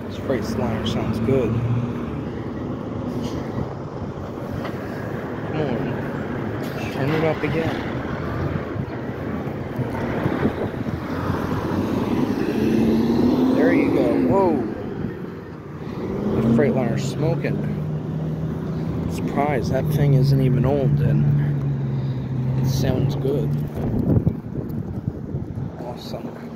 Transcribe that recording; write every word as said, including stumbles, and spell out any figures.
This Freightliner sounds good. Come on. Turn it up again. There you go. Whoa. The Freightliner's smoking. I'm surprised that thing isn't even old and it sounds good. Awesome.